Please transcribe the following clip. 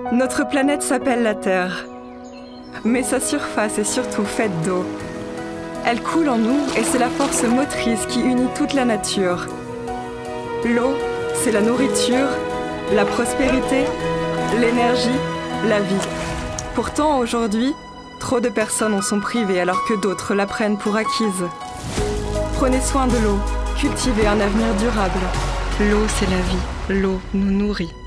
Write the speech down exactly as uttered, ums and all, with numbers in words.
Notre planète s'appelle la Terre, mais sa surface est surtout faite d'eau. Elle coule en nous et c'est la force motrice qui unit toute la nature. L'eau, c'est la nourriture, la prospérité, l'énergie, la vie. Pourtant, aujourd'hui, trop de personnes en sont privées alors que d'autres la prennent pour acquise. Prenez soin de l'eau, cultivez un avenir durable. L'eau, c'est la vie. L'eau nous nourrit.